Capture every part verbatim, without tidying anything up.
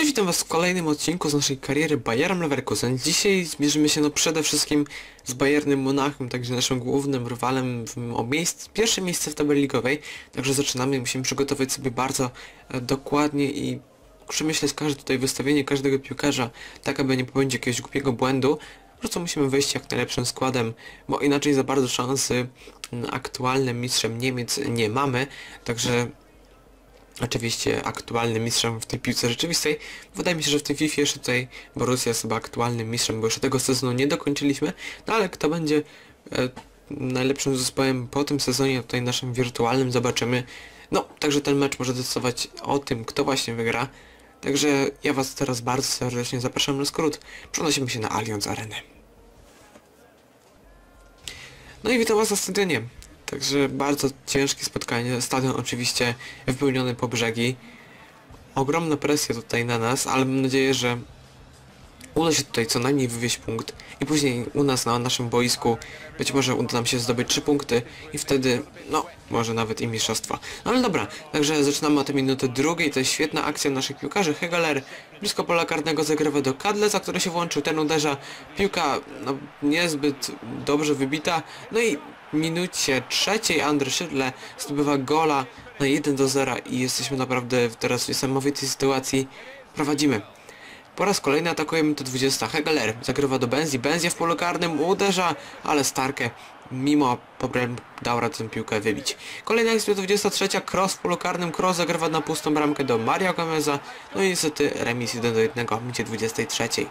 Cześć, witam was w kolejnym odcinku z naszej kariery Bayerem Leverkusen. Dzisiaj zmierzymy się no przede wszystkim z Bayernem Monachium, także naszym głównym rywalem w, o miejsc, pierwsze miejsce w tabeli ligowej. Także zaczynamy, musimy przygotować sobie bardzo e, dokładnie i przemyśleć każde tutaj wystawienie każdego piłkarza, tak aby nie popełnić jakiegoś głupiego błędu. Po prostu musimy wejść jak najlepszym składem, bo inaczej za bardzo szansy m, aktualnym mistrzem Niemiec nie mamy, także oczywiście aktualnym mistrzem w tej piłce rzeczywistej. Wydaje mi się, że w tej FIFA jeszcze tutaj Borussia jest chyba aktualnym mistrzem, bo jeszcze tego sezonu nie dokończyliśmy. No ale kto będzie e, najlepszym zespołem po tym sezonie, tutaj naszym wirtualnym, zobaczymy. No, także ten mecz może decydować o tym, kto właśnie wygra. Także ja was teraz bardzo serdecznie zapraszam na skrót. Przenosimy się na Allianz Arenę. No i witam was na stadionie. Także bardzo ciężkie spotkanie, stadion oczywiście wypełniony po brzegi. Ogromna presja tutaj na nas, ale mam nadzieję, że uda się tutaj co najmniej wywieźć punkt i później u nas na naszym boisku być może uda nam się zdobyć trzy punkty i wtedy, no, może nawet i mistrzostwa. No ale dobra, także zaczynamy od minuty drugiej, to jest świetna akcja naszych piłkarzy. Hegeler blisko pola karnego zagrywa do Kadleza, który się włączył, ten uderza, piłka no, niezbyt dobrze wybita, no i w minucie trzeciej Andrzej Szydle zdobywa gola na jeden do zera i jesteśmy naprawdę teraz w niesamowitej sytuacji, prowadzimy. Po raz kolejny atakujemy to dwudziesta. Hegeler zagrywa do Benzi. Benzia w polu karnym uderza, ale Starke mimo problemu dał radę tę piłkę wybić. Kolejna akcja dwudziesta trzecia. Kroos w polu karnym. Kroos zagrywa na pustą bramkę do Mario Gomeza. No i niestety remis jeden do jednego w minucie dwudziestej trzeciej.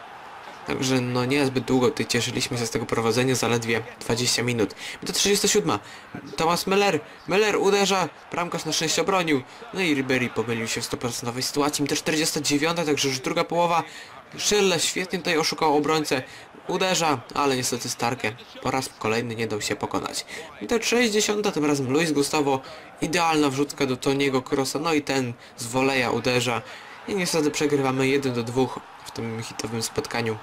Także no niezbyt długo tutaj cieszyliśmy się z tego prowadzenia, zaledwie dwadzieścia minut. To trzydziesta siódma. Thomas Müller. Müller uderza, bramkarz na szczęście obronił. No i Ribery pomylił się w sto procent sytuacji. To czterdziesta dziewiąta, także już druga połowa. Schürrle świetnie tutaj oszukał obrońcę. Uderza, ale niestety Starke po raz kolejny nie dał się pokonać. To sześćdziesiąta, tym razem Luis Gustavo. Idealna wrzutka do Toniego Kroosa. No i ten z woleja uderza. I niestety przegrywamy jeden do dwóch w tym hitowym spotkaniu.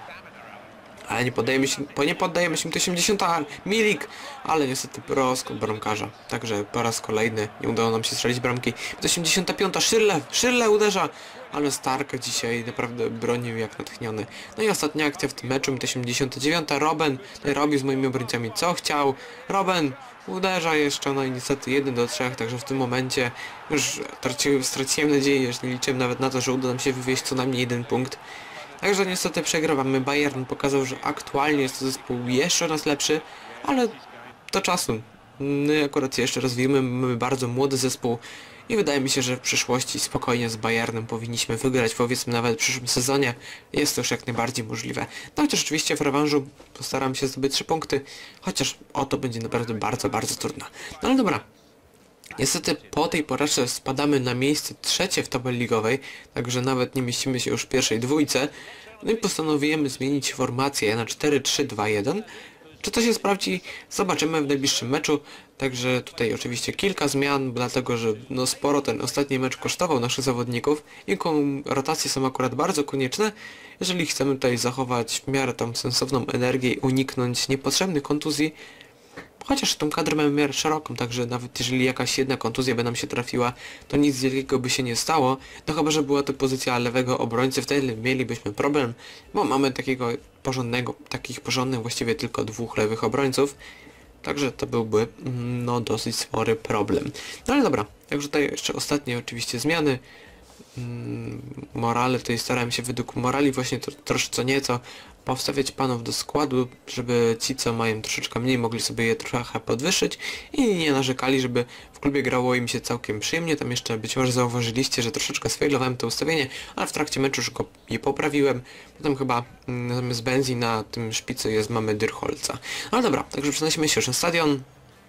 Ale nie poddajemy się, nie poddajemy się, to osiemdziesiąta Milik, ale niestety proskok bramkarza. Także po raz kolejny nie udało nam się strzelić bramki. To osiemdziesiąta piąta Schürrle, Schürrle uderza, ale Stark dzisiaj naprawdę bronił jak natchniony. No i ostatnia akcja w tym meczu, to osiemdziesiąta dziewiąta Robben robił z moimi obrońcami co chciał. Robben uderza jeszcze, no i niestety jeden do trzech, także w tym momencie już straciłem, straciłem nadzieję, już nie liczyłem nawet na to, że uda nam się wywieźć co najmniej jeden punkt. Także niestety przegrywamy. Bayern pokazał, że aktualnie jest to zespół jeszcze raz lepszy, ale do czasu. My akurat się jeszcze rozwijamy, mamy bardzo młody zespół i wydaje mi się, że w przyszłości spokojnie z Bayernem powinniśmy wygrać, powiedzmy nawet w przyszłym sezonie. Jest to już jak najbardziej możliwe. No chociaż oczywiście w rewanżu postaram się zdobyć trzy punkty, chociaż o to będzie naprawdę bardzo, bardzo trudno. No ale dobra. Niestety po tej porażce spadamy na miejsce trzecie w tabeli ligowej, także nawet nie mieścimy się już w pierwszej dwójce. No i postanowiłem zmienić formację na cztery trzy dwa jeden. Czy to się sprawdzi? Zobaczymy w najbliższym meczu. Także tutaj oczywiście kilka zmian, dlatego że no sporo ten ostatni mecz kosztował naszych zawodników i rotacje są akurat bardzo konieczne, jeżeli chcemy tutaj zachować w miarę tą sensowną energię i uniknąć niepotrzebnych kontuzji. Chociaż tą kadrę mamy w miarę szeroką, także nawet jeżeli jakaś jedna kontuzja by nam się trafiła, to nic wielkiego by się nie stało. No chyba, że była to pozycja lewego obrońcy, wtedy mielibyśmy problem, bo mamy takiego porządnego, takich porządnych właściwie tylko dwóch lewych obrońców. Także to byłby no dosyć spory problem. No ale dobra, także tutaj jeszcze ostatnie oczywiście zmiany. Morale, tutaj starałem się według morali właśnie to, troszkę co nieco powstawiać panów do składu, żeby ci co mają troszeczkę mniej mogli sobie je trochę podwyższyć i nie narzekali, żeby w klubie grało im się całkiem przyjemnie. Tam jeszcze być może zauważyliście, że troszeczkę sfailowałem to ustawienie, ale w trakcie meczu już go je poprawiłem. Potem chyba mm, zamiast Benzi na tym szpicu jest mamy Dyrholca. Ale dobra, także przenosimy się już na stadion.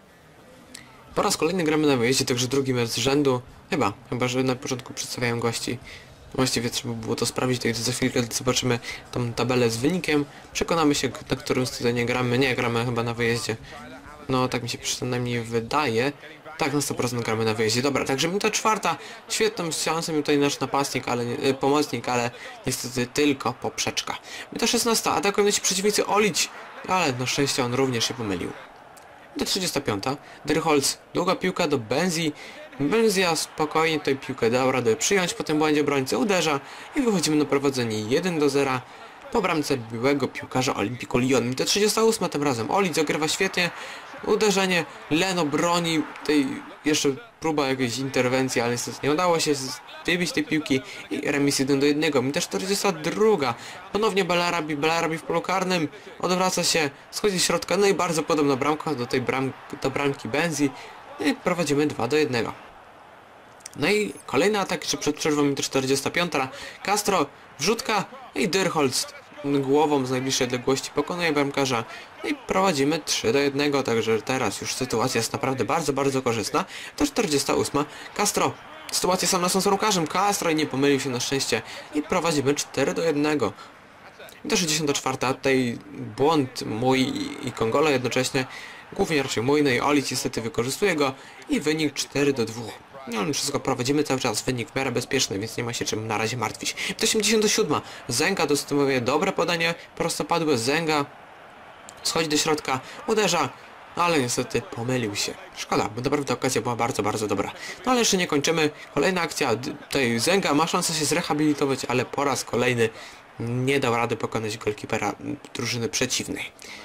Po raz kolejny gramy na wyjeździe, także drugi mecz z rzędu. Chyba, chyba, że na początku przedstawiałem gości. Właściwie trzeba było to sprawdzić, to za chwilkę zobaczymy tą tabelę z wynikiem. Przekonamy się, na którym stadionie gramy. Nie, gramy chyba na wyjeździe. No, tak mi się przynajmniej wydaje. Tak, na sto procent gramy na wyjeździe. Dobra, także minuta czwarta. Świetną szansą tutaj nasz napastnik, ale nie, y, pomocnik, ale niestety tylko poprzeczka. Minuta szesnasta. Atakują ci przeciwnicy Olić, ale na szczęście on również się pomylił. Do trzydziesta piąta. Dyrholz, długa piłka do Benzi. Benzia spokojnie tutaj piłkę dał radę przyjąć po tym błędzie obrońcy, uderza i wychodzimy na prowadzenie jeden do zera po bramce byłego piłkarza Olympiku Lyon. Minuta trzydziesta ósma tym razem. Olic ogrywa świetnie, uderzenie, Leno broni, tej jeszcze próba jakiejś interwencji, ale niestety nie udało się wybić tej piłki i remis jeden do jednego. Minuta czterdziesta druga. Ponownie Belarabi, Belarabi w polu karnym, odwraca się, schodzi z środka, no i bardzo podobna bramka do tej bram, do bramki Benzi i prowadzimy dwa do jednego. No i kolejny atak, czy przed przerwą minuta czterdziesta piąta. Castro, wrzutka i Dyrholst głową z najbliższej odległości pokonuje bramkarza. No i prowadzimy trzy do jednego, także teraz już sytuacja jest naprawdę bardzo, bardzo korzystna. To czterdziesta ósma. Castro, sytuacja sam na sam z bramkarzem. Castro i nie pomylił się na szczęście. I prowadzimy cztery do jednego. I to sześćdziesiąta czwarta. Tutaj błąd mój i Kongola jednocześnie. Głównie raczej mój, no i Olic niestety wykorzystuje go. I wynik cztery do dwóch. No ale wszystko prowadzimy cały czas, wynik w miarę bezpieczny, więc nie ma się czym na razie martwić. To osiemdziesiąta siódma. Zenga dostępuje dobre podanie, prostopadłe. Zenga schodzi do środka, uderza, no ale niestety pomylił się. Szkoda, bo naprawdę okazja była bardzo, bardzo dobra. No ale jeszcze nie kończymy. Kolejna akcja, tutaj Zenga ma szansę się zrehabilitować, ale po raz kolejny nie dał rady pokonać golkipera drużyny przeciwnej.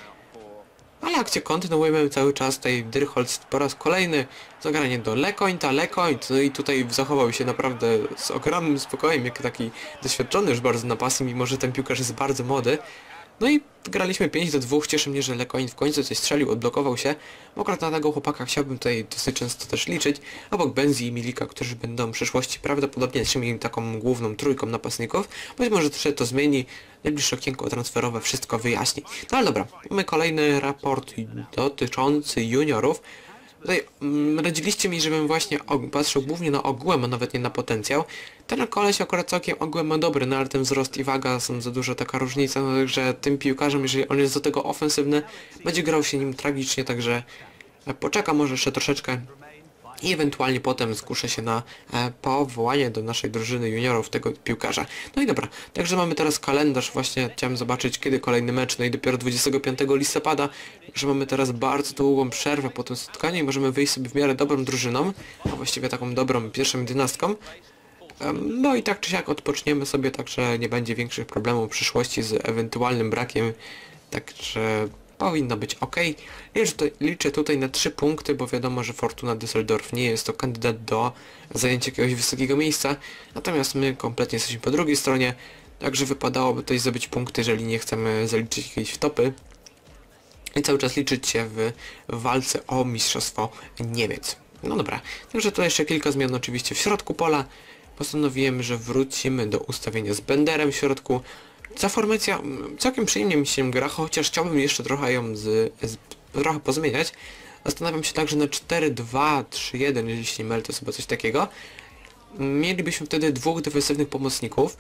Ale akcję kontynuujemy cały czas, tutaj Dyrholst po raz kolejny zagranie do Lekointa, Lekoint, no i tutaj zachował się naprawdę z ogromnym spokojem, jak taki doświadczony już bardzo napastnik, mimo że ten piłkarz jest bardzo młody. No i graliśmy pięć do dwóch, cieszy mnie, że Lekoint w końcu coś strzelił, odblokował się, bo akurat na tego chłopaka chciałbym tutaj dosyć często też liczyć, obok Benzi i Milika, którzy będą w przyszłości prawdopodobnie trzymali taką główną trójką napastników, być może też to zmieni, najbliższe okienko transferowe wszystko wyjaśni. No ale dobra, mamy kolejny raport dotyczący juniorów. Tutaj mm, radziliście mi, żebym właśnie patrzył głównie na ogółem, a nawet nie na potencjał. Ten koleś akurat całkiem ogółem ma dobry, no ale ten wzrost i waga są za dużo taka różnica, no, że tym piłkarzem, jeżeli on jest do tego ofensywny, będzie grał się nim tragicznie, także poczeka może jeszcze troszeczkę i ewentualnie potem skuszę się na e, powołanie do naszej drużyny juniorów tego piłkarza. No i dobra, także mamy teraz kalendarz, właśnie chciałem zobaczyć kiedy kolejny mecz, no i dopiero dwudziestego piątego listopada, że mamy teraz bardzo długą przerwę po tym spotkaniu i możemy wyjść sobie w miarę dobrą drużyną, a właściwie taką dobrą pierwszą jedenastką. Um, no i tak czy siak odpoczniemy sobie, także nie będzie większych problemów w przyszłości z ewentualnym brakiem, także powinno być ok. Liczę, liczę tutaj na trzy punkty, bo wiadomo, że Fortuna Düsseldorf nie jest to kandydat do zajęcia jakiegoś wysokiego miejsca, natomiast my kompletnie jesteśmy po drugiej stronie, także wypadałoby tutaj zdobyć punkty, jeżeli nie chcemy zaliczyć jakiejś wtopy i cały czas liczyć się w walce o mistrzostwo Niemiec. No dobra, także tutaj jeszcze kilka zmian oczywiście w środku pola. Postanowiłem, że wrócimy do ustawienia z Benderem w środku. Ta formacja całkiem przyjemnie mi się gra, chociaż chciałbym jeszcze trochę ją z, z, trochę pozmieniać. Zastanawiam się także na cztery dwa trzy jeden, jeżeli się nie mylę, to chyba coś takiego. Mielibyśmy wtedy dwóch defensywnych pomocników.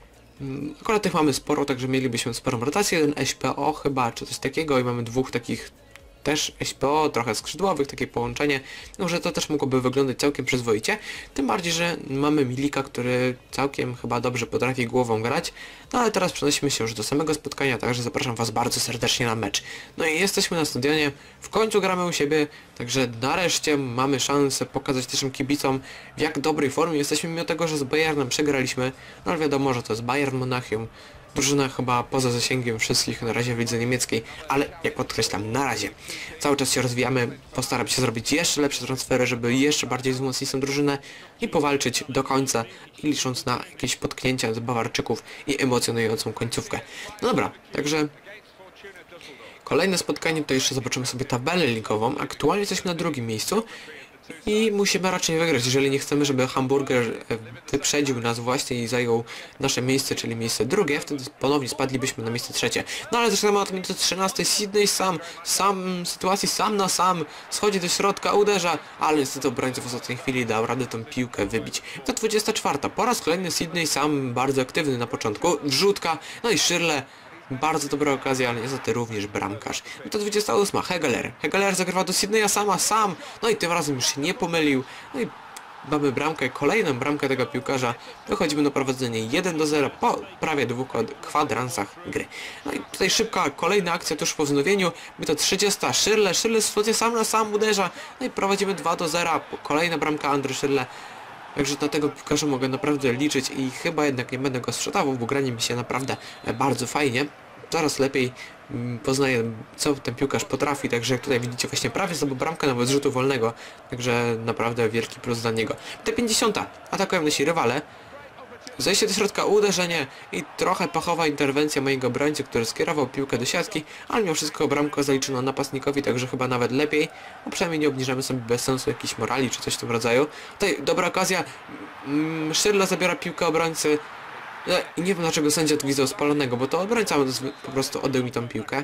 Akurat tych mamy sporo, także mielibyśmy sporą rotację, jeden S P O chyba, czy coś takiego i mamy dwóch takich też S P O, trochę skrzydłowych, takie połączenie, no że to też mogłoby wyglądać całkiem przyzwoicie, tym bardziej, że mamy Milika, który całkiem chyba dobrze potrafi głową grać, no ale teraz przenosimy się już do samego spotkania, także zapraszam Was bardzo serdecznie na mecz. No i jesteśmy na stadionie, w końcu gramy u siebie, także nareszcie mamy szansę pokazać naszym kibicom, w jak dobrej formie jesteśmy, mimo tego, że z Bayernem przegraliśmy, no ale wiadomo, że to jest Bayern Monachium, drużyna chyba poza zasięgiem wszystkich na razie w lidze niemieckiej, ale jak podkreślam, na razie. Cały czas się rozwijamy, postaram się zrobić jeszcze lepsze transfery, żeby jeszcze bardziej wzmocnić tę drużynę i powalczyć do końca i licząc na jakieś potknięcia z Bawarczyków i emocjonującą końcówkę. No dobra, także kolejne spotkanie, to jeszcze zobaczymy sobie tabelę ligową. Aktualnie jesteśmy na drugim miejscu i musimy raczej wygrać, jeżeli nie chcemy, żeby Hamburger wyprzedził nas właśnie i zajął nasze miejsce, czyli miejsce drugie, wtedy ponownie spadlibyśmy na miejsce trzecie. No ale zaczynamy od minuty trzynastej, Sydney sam, sam, sytuacji sam na sam, schodzi do środka, uderza, ale niestety obrońca w ostatniej chwili dał radę tą piłkę wybić. To dwudziesta czwarta, po raz kolejny Sydney sam, bardzo aktywny na początku, wrzutka, no i Schürrle. Bardzo dobra okazja, ale niestety również bramkarz. No to dwudziesta ósma. Hegeler. Hegeler zagrywa do Sydneya sama, sam. No i tym razem już się nie pomylił. No i mamy bramkę, kolejną bramkę tego piłkarza, wychodzimy na prowadzenie jeden do zera po prawie dwóch kwadransach gry. No i tutaj szybka kolejna akcja tuż po wznowieniu, by to trzydziesta, Schürrle, Schürrle sytuację sam na sam uderza, no i prowadzimy dwa do zera, kolejna bramka Andry Schürrle. Także na tego piłkarza mogę naprawdę liczyć i chyba jednak nie będę go sprzedawał, bo granie mi się naprawdę bardzo fajnie. Coraz lepiej mm, poznaję, co ten piłkarz potrafi, także jak tutaj widzicie właśnie prawie zdobył bramkę nawet z rzutu wolnego, także naprawdę wielki plus dla niego. T pięćdziesiąt. Atakują nasi rywale. Zejście do środka, uderzenie i trochę pachowa interwencja mojego obrońcy, który skierował piłkę do siatki, ale mimo wszystko bramka zaliczono napastnikowi, także chyba nawet lepiej, bo przynajmniej nie obniżamy sobie bez sensu jakiejś morali czy coś w tym rodzaju. Tutaj dobra okazja, mm, Schürrle zabiera piłkę obrońcy i nie wiem dlaczego sędzia tu widział spalonego, bo to obrońca po prostu oddał mi tą piłkę.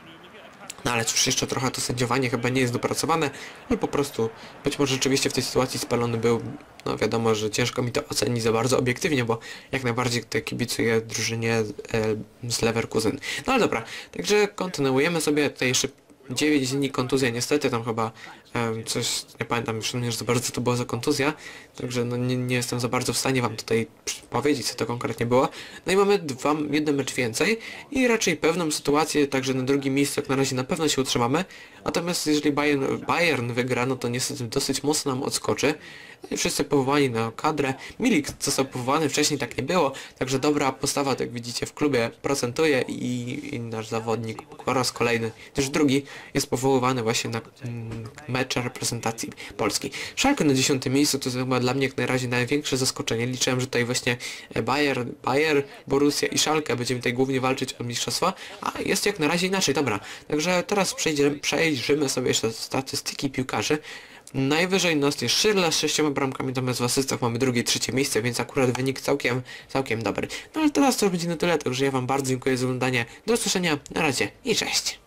No ale cóż, jeszcze trochę to sędziowanie chyba nie jest dopracowane, ale po prostu być może rzeczywiście w tej sytuacji spalony był. No wiadomo, że ciężko mi to ocenić za bardzo obiektywnie, bo jak najbardziej tutaj kibicuję drużynie e, z Leverkusen. No ale dobra, także kontynuujemy sobie tutaj szybko. dziewięć dni kontuzja niestety, tam chyba um, coś, nie pamiętam już nie za bardzo co to była za kontuzja, także no nie, nie jestem za bardzo w stanie wam tutaj powiedzieć co to konkretnie było. No i mamy dwa, jeden mecz więcej i raczej pewną sytuację, także na drugim miejscu jak na razie na pewno się utrzymamy, natomiast jeżeli Bayern, Bayern wygra, no to niestety dosyć mocno nam odskoczy. No i wszyscy powołani na kadrę. Milik został powołany, wcześniej tak nie było, także dobra postawa, jak widzicie w klubie procentuje i, i nasz zawodnik po raz kolejny, też drugi, jest powoływany właśnie na mm, mecze reprezentacji Polski. Schalke na dziesiątym miejscu to jest chyba dla mnie jak na razie największe zaskoczenie. Liczyłem, że tutaj właśnie Bayern, Bayern, Borussia i Schalke będziemy tutaj głównie walczyć o mistrzostwa, a jest jak na razie inaczej. Dobra, także teraz przejdziemy, przejrzymy sobie jeszcze statystyki piłkarzy. Najwyżej nas jest Schürrle z sześcioma bramkami, natomiast w asystach mamy drugie i trzecie miejsce, więc akurat wynik całkiem, całkiem dobry. No ale teraz to będzie na tyle, także ja wam bardzo dziękuję za oglądanie. Do usłyszenia, na razie i cześć!